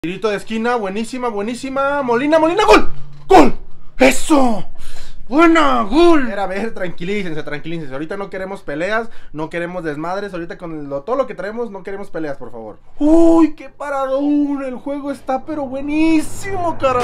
Tirito de esquina, buenísima, buenísima. Molina, Molina, gol. ¡Gol! ¡Eso! ¡Buena! ¡Gol! A ver, tranquilícense, tranquilícense. Ahorita no queremos peleas, no queremos desmadres. Ahorita con todo lo que traemos no queremos peleas, por favor. ¡Uy, qué paradón! El juego está pero buenísimo, carajo.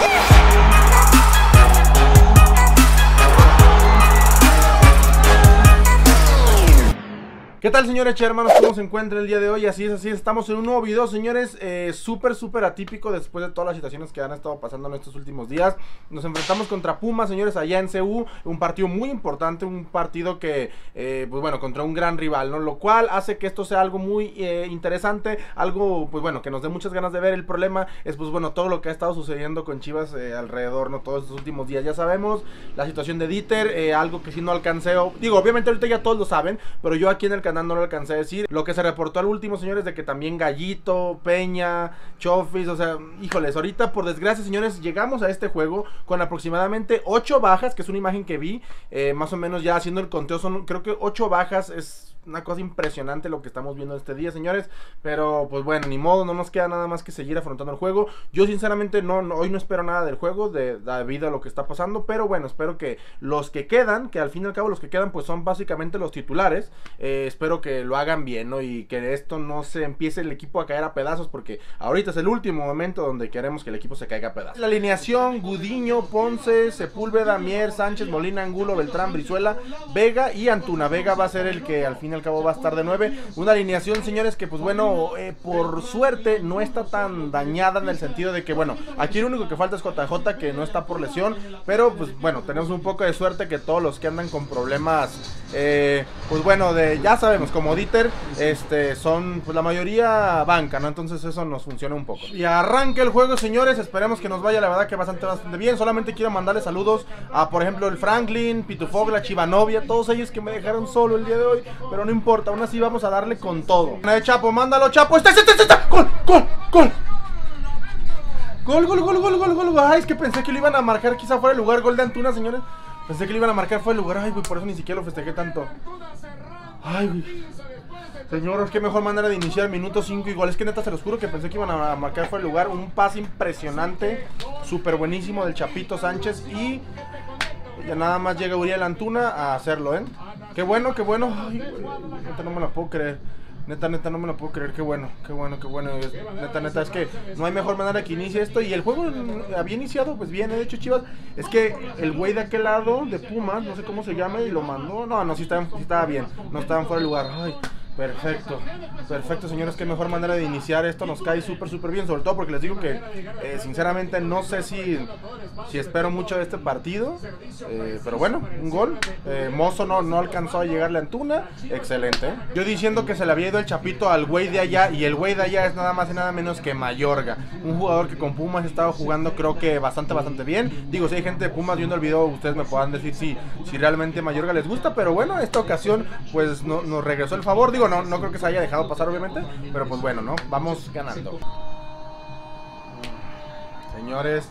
¿Qué tal, señores hermanos? ¿Cómo se encuentra el día de hoy? Así es, estamos en un nuevo video, señores, súper atípico después de todas las situaciones que han estado pasando en estos últimos días. Nos enfrentamos contra Pumas, señores, allá en CU, un partido muy importante, un partido que, pues bueno, contra un gran rival, ¿no? Lo cual hace que esto sea algo muy interesante, algo, pues bueno, que nos dé muchas ganas de ver. El problema es, pues bueno, todo lo que ha estado sucediendo con Chivas alrededor, ¿no? Todos estos últimos días, ya sabemos, la situación de Dieter, algo que sí no alcancé, digo, obviamente ahorita ya todos lo saben, pero yo aquí en el canal no lo alcancé a decir. Lo que se reportó al último, señores, de que también Gallito, Peña, Chofis, o sea, híjoles, ahorita por desgracia, señores, llegamos a este juego con aproximadamente 8 bajas, que es una imagen que vi, más o menos ya haciendo el conteo, son creo que 8 bajas, es una cosa impresionante lo que estamos viendo este día, señores. Pero pues bueno, ni modo, no nos queda nada más que seguir afrontando el juego. Yo sinceramente hoy no espero nada del juego debido a lo que está pasando. Pero bueno, espero que los que quedan, que al fin y al cabo los que quedan pues son básicamente los titulares, espero que lo hagan bien, ¿no? Y que esto no se empiece el equipo a caer a pedazos, porque ahorita es el último momento donde queremos que el equipo se caiga a pedazos. La alineación: Gudiño, Ponce, Sepúlveda, Mier, Sánchez, Molina, Angulo, Beltrán, Brizuela, Vega y Antuna. Vega va a ser el que al fin al cabo va a estar de 9. Una alineación, señores, que pues bueno, por suerte no está tan dañada, en el sentido de que bueno, aquí el único que falta es JJ, que no está por lesión, pero pues bueno, tenemos un poco de suerte que todos los que andan con problemas, pues bueno, ya sabemos, como Dieter, son pues la mayoría banca, ¿no? Entonces eso nos funciona un poco. Y arranca el juego, señores, esperemos que nos vaya, la verdad que bastante bien. Solamente quiero mandarle saludos a, por ejemplo, el Franklin, Pitufog, la Chivanovia, todos ellos que me dejaron solo el día de hoy, pero no importa, aún así vamos a darle con todo. Chapo, mándalo, Chapo. ¡Está! ¡Gol! Ay, es que pensé que lo iban a marcar quizá fuera el lugar. Gol de Antuna, señores. Pensé que lo iban a marcar fuera el lugar. Ay, güey, por eso ni siquiera lo festejé tanto. Ay, güey. Señores, qué mejor manera de iniciar minuto 5 igual. Es que neta, se los juro que pensé que iban a marcar fuera el lugar. Un pase impresionante, súper buenísimo del Chapito Sánchez. Y ya nada más llega Uriel Antuna a hacerlo, ¿eh? Qué bueno, qué bueno. Ay, neta, no me la puedo creer. Neta, no me la puedo creer. Qué bueno. Neta, es que no hay mejor manera que inicie esto. Y el juego había iniciado, pues bien, de hecho, Chivas. Es que el güey de aquel lado, de Pumas, no sé cómo se llama, y lo mandó. No, sí estaba bien. No estaban fuera de lugar. Ay, perfecto, señores, qué mejor manera de iniciar esto. Nos cae súper bien, sobre todo porque les digo que sinceramente no sé si espero mucho de este partido, pero bueno, un gol. Mozo no alcanzó a llegarle a Antuna, excelente. Yo diciendo que se le había ido el Chapito al güey de allá, y el güey de allá es nada más y nada menos que Mayorga, un jugador que con Pumas estaba jugando creo que bastante bien. Digo, si hay gente de Pumas viendo el video, ustedes me podrán decir si realmente Mayorga les gusta, pero bueno, esta ocasión pues nos regresó el favor. Digo, no creo que se haya dejado pasar, obviamente, pero pues bueno, ¿no? Vamos ganando. Señores,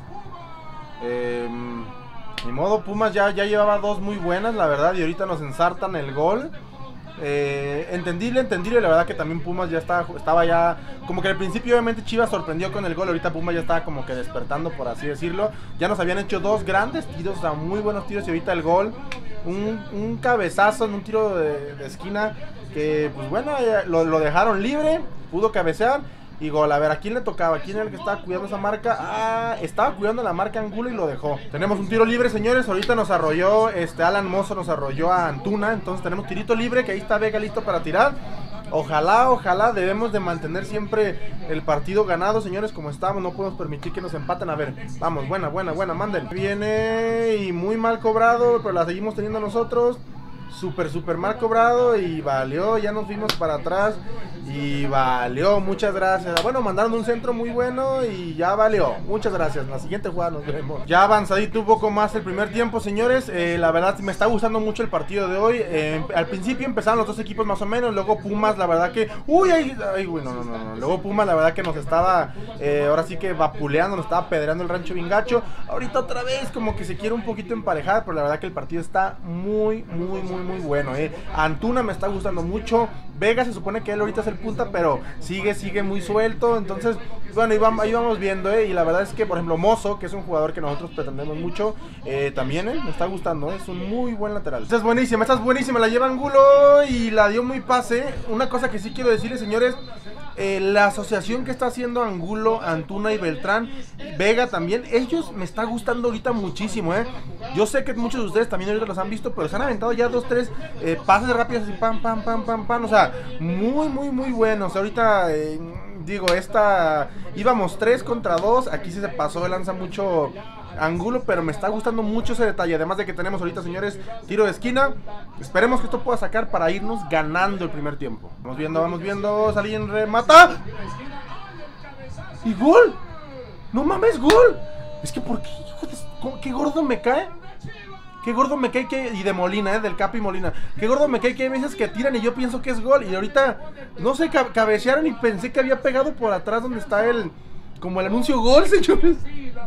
ni modo, Pumas ya llevaba 2 muy buenas, la verdad, y ahorita nos ensartan el gol. Entendible, la verdad que también Pumas ya estaba ya, como que al principio obviamente Chivas sorprendió con el gol, ahorita Pumas ya estaba como que despertando, por así decirlo. Ya nos habían hecho 2 grandes tiros, o sea, muy buenos tiros, y ahorita el gol, un cabezazo en un tiro de esquina, que pues bueno, lo dejaron libre, pudo cabecear y gol. A ver, ¿a quién le tocaba? ¿Quién era el que estaba cuidando esa marca? Estaba cuidando la marca Angulo y lo dejó. Tenemos un tiro libre, señores. Ahorita nos arrolló, Alan Mozo nos arrolló a Antuna. Entonces tenemos tirito libre, que ahí está Vega listo para tirar. Ojalá, debemos de mantener siempre el partido ganado, señores, como estamos. No podemos permitir que nos empaten. A ver, vamos, buena, manden. Viene y muy mal cobrado, pero la seguimos teniendo nosotros. Súper mal cobrado y valió, ya nos fuimos para atrás y valió, muchas gracias. Bueno, mandaron un centro muy bueno y ya valió, muchas gracias. En la siguiente jugada nos vemos. Ya avanzadito un poco más el primer tiempo, señores. La verdad me está gustando mucho el partido de hoy. Al principio empezaron los dos equipos más o menos, luego Pumas, la verdad que luego Pumas, la verdad que nos estaba ahora sí que vapuleando, nos estaba pedreando el rancho bien gacho. Ahorita otra vez como que se quiere un poquito emparejar, pero la verdad que el partido está muy muy bueno, Antuna me está gustando mucho. Vega se supone que él ahorita es el punta, pero sigue muy suelto. Entonces, bueno, ahí vamos viendo, y la verdad es que, por ejemplo, Mozo, que es un jugador que nosotros pretendemos mucho, también me está gustando, es un muy buen lateral. Esta es buenísima, la lleva Angulo y la dio muy pase. Una cosa que sí quiero decirles, señores, la asociación que está haciendo Angulo, Antuna y Beltrán, Vega también, ellos me está gustando ahorita muchísimo, Yo sé que muchos de ustedes también ahorita los han visto, pero se han aventado ya 2, 3 pases rápidos así, pam, o sea, muy buenos. Ahorita, digo, íbamos 3 contra 2, aquí sí se pasó de lanza mucho Angulo, pero me está gustando mucho ese detalle. Además de que tenemos ahorita, señores, tiro de esquina. Esperemos que esto pueda sacar para irnos ganando el primer tiempo. Vamos viendo, Salín remata y gol. No mames, gol. Es que ¿por qué? Qué gordo me cae. Qué gordo me cae y de Molina, del Capi Molina. Qué gordo me cae que hay veces que tiran y yo pienso que es gol. Y ahorita, no sé, cabecearon y pensé que había pegado por atrás donde está como el anuncio gol, señores.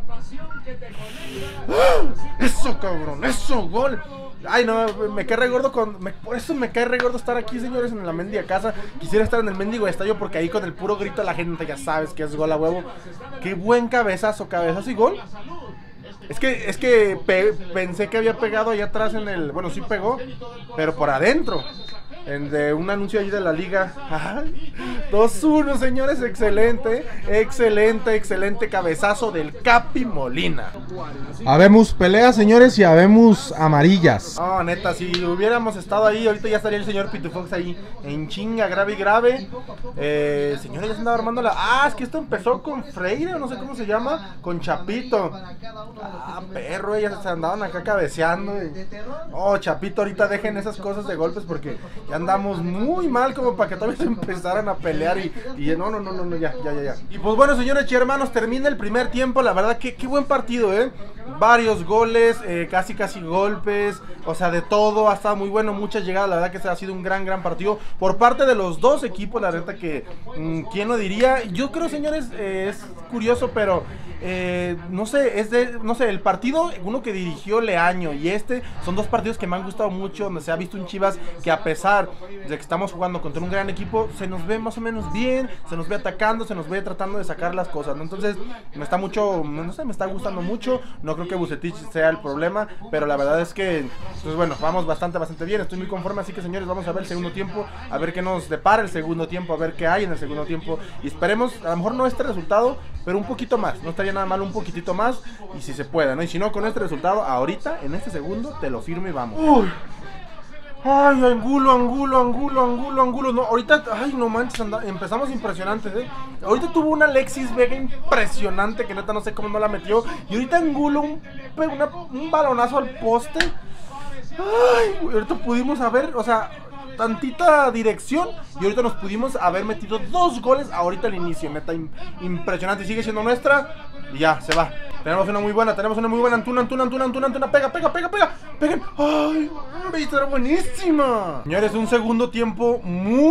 Eso, cabrón, eso, gol. Ay, no, me cae re gordo por eso me cae re gordo estar aquí, señores, en la mendiga casa. Quisiera estar en el mendigo estadio porque ahí con el puro grito de la gente ya sabes que es gol a huevo. Qué buen cabezazo y gol. Es que pensé que había pegado allá atrás bueno, sí pegó, pero por adentro. De un anuncio ahí de la liga. 2-1, señores, excelente cabezazo del Capi Molina. Habemos peleas, señores, y habemos amarillas. No, neta, si hubiéramos estado ahí, ahorita ya estaría el señor Pitufox ahí en chinga, grave. Señores, ya se andaba armando es que esto empezó con Freire, o no sé cómo se llama, con Chapito. Perro, ellas se andaban acá cabeceando. Chapito, ahorita dejen esas cosas de golpes porque ya andamos muy mal como para que todavía se empezaran a pelear y no, ya. Y pues bueno, señores y hermanos, termina el primer tiempo. La verdad que qué buen partido, varios goles, casi golpes, o sea, de todo, ha estado muy bueno, muchas llegadas. La verdad que ha sido un gran partido por parte de los dos equipos. La verdad que, ¿quién lo diría? Yo creo, señores, es curioso, pero no sé, el partido, uno que dirigió Leaño y son dos partidos que me han gustado mucho, donde se ha visto un Chivas que, a pesar de que estamos jugando contra un gran equipo, se nos ve más o menos bien, se nos ve atacando, se nos ve tratando de sacar las cosas, ¿no? Entonces me está gustando mucho. No creo que Vucetich sea el problema, pero la verdad es que, pues bueno, vamos bastante bien, estoy muy conforme. Así que, señores, vamos a ver el segundo tiempo, a ver qué nos depara el segundo tiempo, a ver qué hay en el segundo tiempo, y esperemos, a lo mejor no este resultado, pero un poquito más, no estaría nada mal un poquitito más, y si se puede, ¿no? Y si no, con este resultado, ahorita, en este segundo, te lo firmo y vamos. Ay, Angulo, no, ahorita, ay, no manches, empezamos impresionantes, ahorita tuvo una Alexis Vega impresionante, que neta no sé cómo no la metió, y ahorita Angulo, un balonazo al poste. Ay, ahorita pudimos haber, o sea, tantita dirección, y ahorita nos pudimos haber metido 2 goles ahorita al inicio, neta, impresionante. Sigue siendo nuestra, y ya, se va. Tenemos una muy buena, Antuna, pega. Peguen. Ay, está buenísima. Señores, un segundo tiempo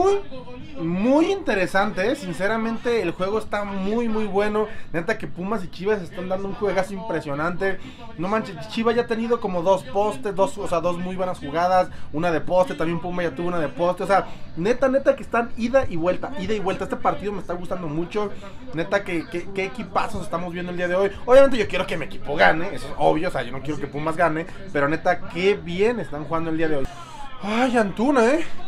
muy interesante, Sinceramente, el juego está muy bueno. Neta que Pumas y Chivas están dando un juegazo impresionante. No manches, Chivas ya ha tenido como 2 postes, 2 muy buenas jugadas, una de poste, también Puma ya tuvo una de poste. O sea, neta que están ida y vuelta. Este partido me está gustando mucho. Neta que equipazos estamos viendo el día de hoy. Obviamente yo quiero que mi equipo gane, eso es obvio, o sea, yo no quiero que Pumas gane, pero neta, qué bien están jugando el día de hoy. Ay, Antuna,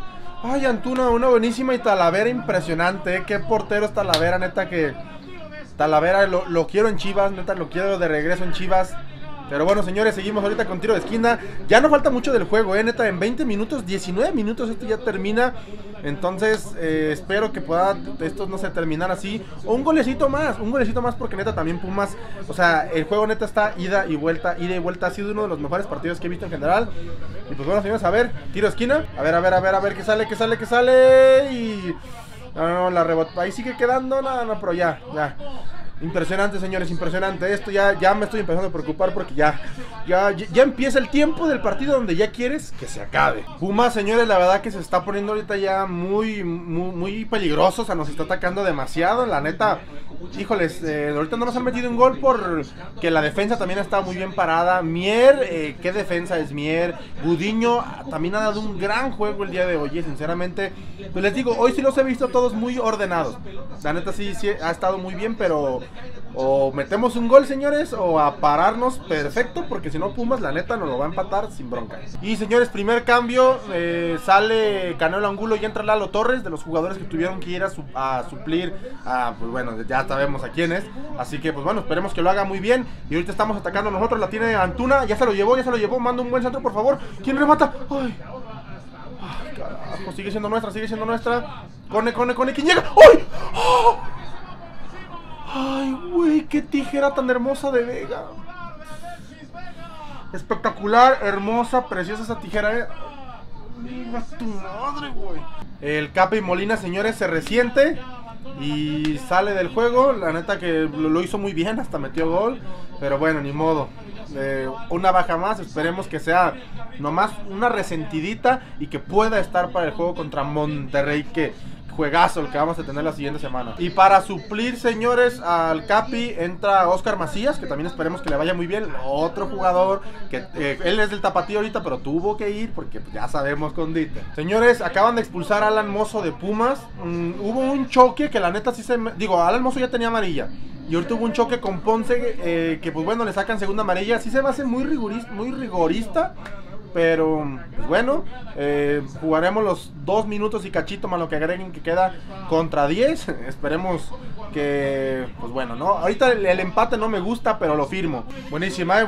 una buenísima, y Talavera impresionante, qué portero es Talavera, neta que Talavera lo quiero en Chivas, neta lo quiero de regreso en Chivas. Pero bueno, señores, seguimos ahorita con tiro de esquina. Ya no falta mucho del juego, neta, en 20 minutos, 19 minutos esto ya termina. Entonces, espero que pueda esto, no sé, terminar así. O un golecito más, porque neta también Pumas, o sea, el juego neta está ida y vuelta. Ha sido uno de los mejores partidos que he visto en general. Y pues bueno, señores, a ver, tiro de esquina. A ver, que sale. Y... No, la rebota, ahí sigue quedando, no, pero ya. Impresionante, señores, impresionante. Esto ya me estoy empezando a preocupar porque ya empieza el tiempo del partido donde ya quieres que se acabe. Pumas, señores, la verdad que se está poniendo ahorita ya muy peligroso. O sea, nos está atacando demasiado. La neta, híjoles, ahorita no nos han metido un gol porque la defensa también está muy bien parada. Mier, qué defensa es Mier. Gudiño también ha dado un gran juego el día de hoy. Sinceramente, pues les digo, hoy sí los he visto todos muy ordenados. La neta sí ha estado muy bien, pero o metemos un gol, señores, o a pararnos perfecto, porque si no Pumas la neta nos lo va a empatar sin bronca. Y señores, primer cambio, sale Canelo Angulo y entra Lalo Torres, de los jugadores que tuvieron que ir a suplir pues bueno, ya sabemos a quién es. Así que pues bueno, esperemos que lo haga muy bien. Y ahorita estamos atacando nosotros, la tiene Antuna, ya se lo llevó, manda un buen centro, por favor. ¿Quién remata? Ay, carajo, sigue siendo nuestra. Cone, ¿quién llega? ¡Ay! ¡Oh! Ay, güey, qué tijera tan hermosa de Vega. Espectacular, hermosa, preciosa esa tijera, Mira tu madre, güey. El Capi Molina, señores, se resiente y sale del juego. La neta que lo hizo muy bien, hasta metió gol. Pero bueno, ni modo. Una baja más, esperemos que sea nomás una resentidita y que pueda estar para el juego contra Monterrey, que juegazo el que vamos a tener la siguiente semana. Y para suplir, señores, al Capi entra Oscar Macías, que también esperemos que le vaya muy bien. Otro jugador que él es del Tapatío ahorita, pero tuvo que ir porque ya sabemos con Dieter. Señores, acaban de expulsar a Alan Mozo de Pumas. Hubo un choque que la neta sí Alan Mozo ya tenía amarilla. Y ahorita hubo un choque con Ponce, que pues bueno, le sacan segunda amarilla. Sí se va a hacer muy rigorista. Pero, pues bueno, jugaremos los 2 minutos y cachito más lo que agreguen, que queda contra 10. Esperemos que, pues bueno, ¿no? Ahorita el empate no me gusta, pero lo firmo. Buenísima,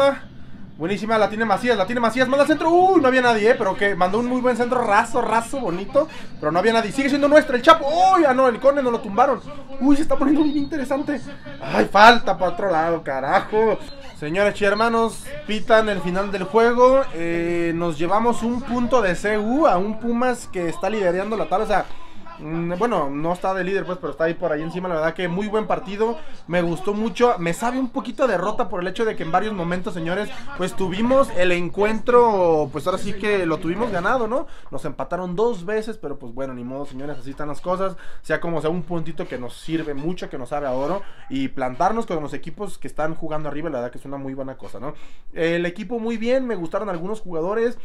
buenísima, la tiene Macías, manda al centro. Uy, no había nadie, pero que mandó un muy buen centro, raso, bonito. Pero no había nadie, sigue siendo nuestra, el Chapo. Uy, no, el Cone nos lo tumbaron. Uy, se está poniendo bien interesante. Ay, falta para otro lado, carajo. Señores y hermanos, pitan el final del juego. Nos llevamos un punto de CU a un Pumas que está liderando la tabla. O sea, bueno, no está de líder pues, pero está ahí por ahí encima. La verdad que muy buen partido, me gustó mucho. Me sabe un poquito a derrota por el hecho de que en varios momentos, señores, pues tuvimos el encuentro, pues ahora sí que lo tuvimos ganado, ¿no? Nos empataron 2 veces, pero pues bueno, ni modo, señores, así están las cosas. Sea como sea, un puntito que nos sirve mucho, que nos sabe a oro. Y plantarnos con los equipos que están jugando arriba, la verdad que es una muy buena cosa, ¿no? El equipo muy bien, me gustaron algunos jugadores.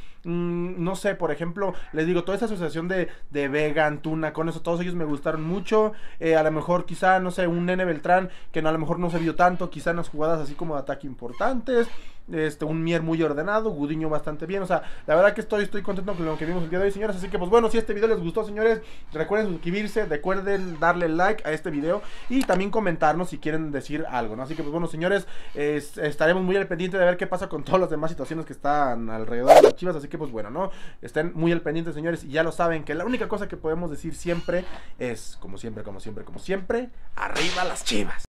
No sé, por ejemplo, les digo, toda esa asociación de Vega, Antuna, con eso, todos ellos me gustaron mucho. A lo mejor quizá, no sé, un Nene Beltrán que a lo mejor no se vio tanto, quizá en las jugadas así como de ataque importantes. Un Mier muy ordenado, Gudiño bastante bien. O sea, la verdad que estoy contento con lo que vimos el día de hoy, señores. Así que pues bueno, si este video les gustó, señores, recuerden suscribirse, recuerden darle like a este video y también comentarnos si quieren decir algo, ¿no? Así que pues bueno, señores, estaremos muy al pendiente de ver qué pasa con todas las demás situaciones que están alrededor de las Chivas. Así que pues bueno, ¿no? Estén muy al pendiente, señores, y ya lo saben que la única cosa que podemos decir siempre es, como siempre, arriba las Chivas.